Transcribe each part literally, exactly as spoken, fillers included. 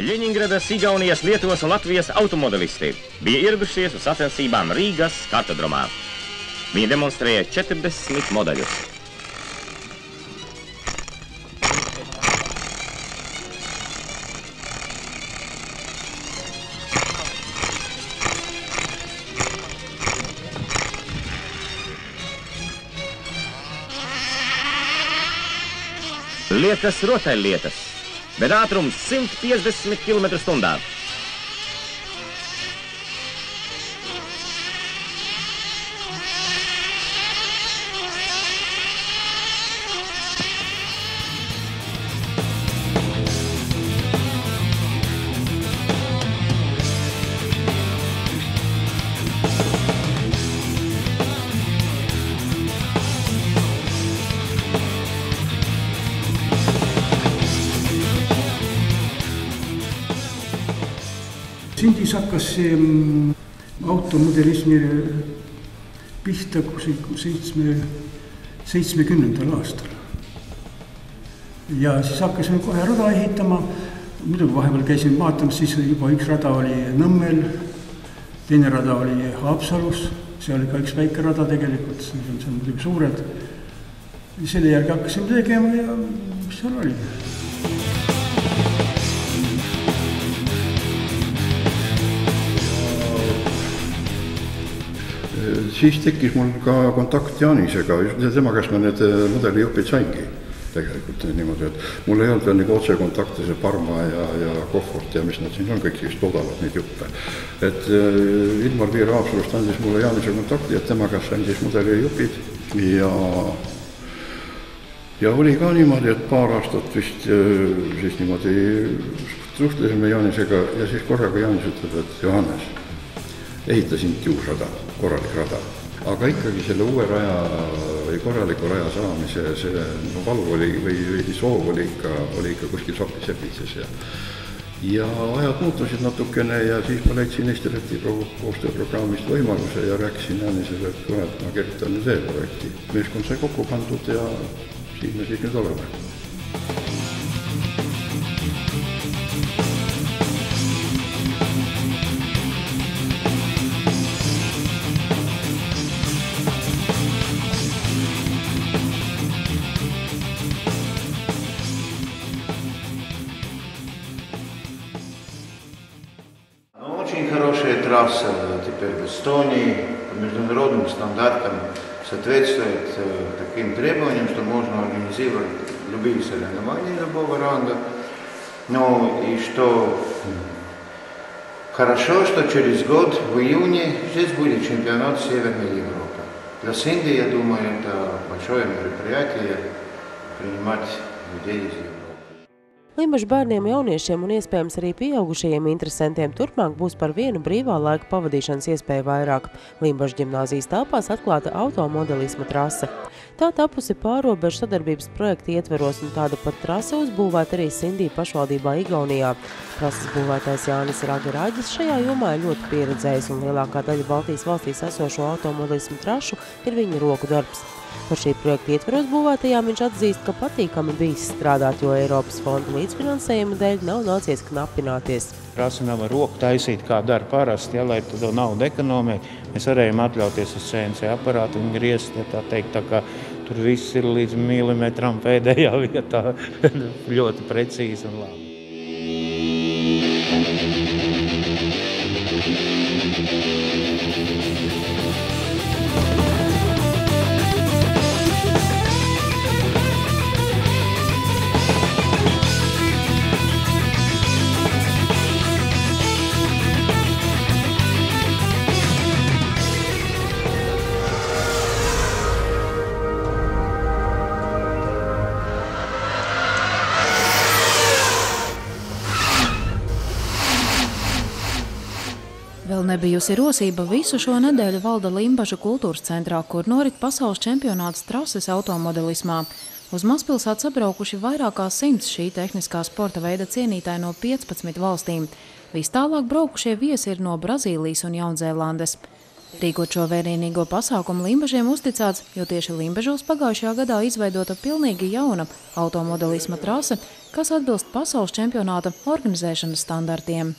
Ļeņingradas, Igaunijas, Lietuvas un Latvijas automodelisti bija ieradušies uz sacensībām Rīgas kartodromā. Viņi demonstrēja četrdesmit modeļus. Liekas rotaļlietas, bet ātrums simt piecdesmit kilometru stundā. Sindis hakkas see automodelismi pihta seitsmekümnendal aastal. Ja siis hakkasime kohe rada ehitama. Muidugi vahepeal käisime vaatamas, siis juba üks rada oli Nõmmel, teine rada oli Haapsalus, see oli ka üks väike rada tegelikult, see on seal muidugi suured. Selle järgi hakkasime tegema ja mis seal oli. Siis tekkis mul ka kontakt Jānisega ja tema käest ma need mudelijupid saingi tegelikult niimoodi, et mul ei olnud veel nagu otse kontakte see Parma ja, ja Kohvort ja mis nad siin on, kõik siis toodavad neid juppe. Et Ilmar Piir Haapsalust andis mulle Jānise kontakti, et tema käest sain siis mudelijupid ja, ja oli ka niimoodi, et paar aastat vist siis niimoodi suhtlesime Jānisega ja siis korraga Jānis ütleb, et Johannes, ehitasin uus rada, korralik rada, aga ikkagi selle uue raja või korraliku raja saamise see no, valu oli või, või soov oli ikka, oli ikka kuskil sopis-sepitses ja, ja ajad muutusid natukene ja siis ma leidsin EstLati koostööprogrammist võimaluse ja rääkisin Jānisele, et kuule, et ma kirjutan nüüd e-projekti. Meeskond sai kokku pandud ja siin me siis nüüd oleme. Очень хорошая трасса теперь в Эстонии по международным стандартам соответствует таким требованиям, что можно организировать любые соревнования любого ранга. Ну и что хорошо, что через год в июне здесь будет чемпионат Северной Европы. Для Синди, я думаю, это большое мероприятие принимать людей из Европы. Limbažu bērniem, jauniešiem un iespējams arī pieaugušajiem interesantiem turpmāk būs par vienu brīvā laika pavadīšanas iespēju vairāk. Limbažu ģimnāzijas telpās atklāta automodelisma trase. Tā tapusi pārrobežu sadarbības projekta ietveros un tāda pat trase uzbūvēta arī Sindī pašvaldībā Igaunijā. Trases būvētais Jānis Raģis šajā jomā ir ļoti pieredzējis un lielākā daļa Baltijas valstīs esošo automodelismu trašu ir viņa roku darbs. Par šī projekta ietveros būvētajām viņš atzīst, ka patīkami bijis strādāt, jo Eiropas fonda līdzfinansējuma dēļ nav nācies knapināties. Trasi nav ar roku taisīt, kā dara parasti, ja, lai to naudu ekonomē. Mēs varējām atļauties uz C N C aparātu un griezt, ja tā teikt, tā kā tur viss ir līdz milimetram pēdējā vietā, ļoti precīzi un labi. Vēl nebijusi rosība visu šo nedēļu valda Limbažu kultūras centrā, kur norit pasaules čempionāts trases automodelismā. Uz mazpilsētu sabraukuši vairākās simts šī tehniskā sporta veida cienītāji no piecpadsmit valstīm. Vis tālāk braukušie viesi ir no Brazīlijas un Jaunzēlandes. Rīkot šo vērienīgo pasākumu Limbažiem uzticēts, jo tieši Limbažos pagājušajā gadā izveidota pilnīgi jauna automodelisma trase, kas atbilst pasaules čempionāta organizēšanas standartiem.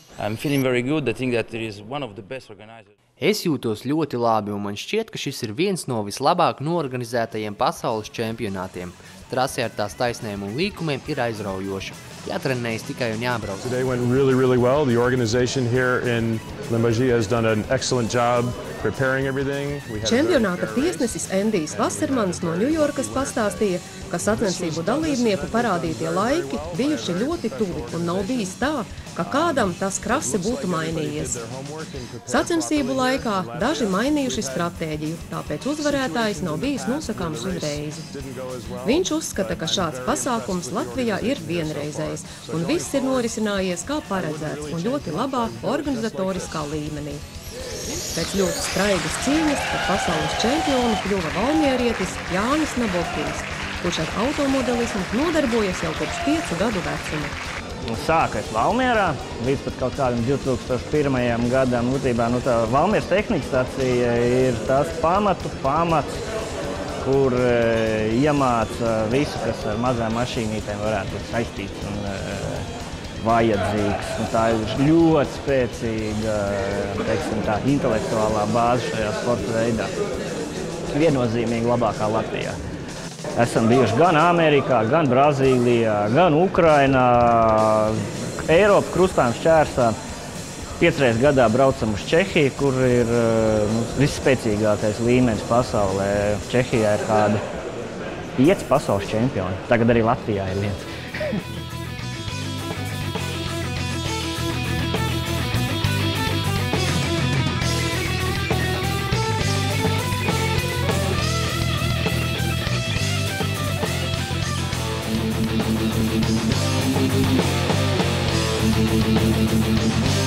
Es jūtos ļoti labi, un man šķiet, ka šis ir viens no vislabāk noorganizētajiem pasaules čempionātiem. Trase ar tās taisnēm un līkumiem ir aizraujoša. Jātrenējas tikai un jābrauc. Today went really, really well. The organization here in Limbaži has done an excellent job preparing everything. Čempionāta tiesnesis Endijs Vasermans no Ņujorkas pastāstīja, ka sacensību dalībnieku parādītie laiki bijuši ļoti tuvi un nav bijis tā, ka kādam tas krasi būtu mainījies. Sacensību laikā daži mainījuši stratēģiju, tāpēc uzvarētājs nav bijis nosakāms uzreiz. Viņš uzskata, ka šāds pasākums Latvijā ir vienreizējs, un viss ir norisinājies kā paredzēts un ļoti labā organizatoriskā līmenī. Pēc ļoti straigas cīņas par pasaules čempionu kļuva valmierietis Jānis, kurš ar automodelismu nodarbojas jau kopš piecu gadu vecuma. Sākais Valmierā, līdz pat kaut kādam divi tūkstoši pirmajam gadam. Būtībā, nu, tā Valmieras tehnikas stacija ir tas pamatu pamats, kur e, iemāca visu, kas ar mazām mašīnītēm varētu būt saistīts un e, vajadzīgs. Un tā ir ļoti spēcīga, teiksim, tā intelektuālā bāze šajā sporta veidā. Viennozīmīgi labākā Latvijā. Esam bijuši gan Amerikā, gan Brazīlijā, gan Ukrainā, Eiropa krustām šķērsā. Piecreiz gadā braucam uz Čehiju, kur ir nu, visspēcīgākais līmenis pasaulē. Čehijā ir kādi pieci pasaules čempioni. Tagad arī Latvijā ir viens. Thank you.